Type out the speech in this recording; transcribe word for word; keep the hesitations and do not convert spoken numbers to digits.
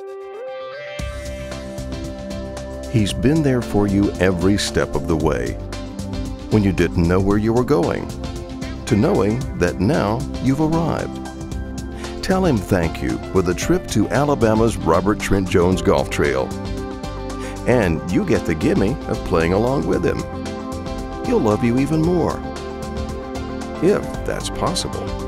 He's been there for you every step of the way, when you didn't know where you were going, to knowing that now you've arrived. Tell him thank you with a trip to Alabama's Robert Trent Jones Golf Trail. And you get the gimme of playing along with him. He'll love you even more, if that's possible.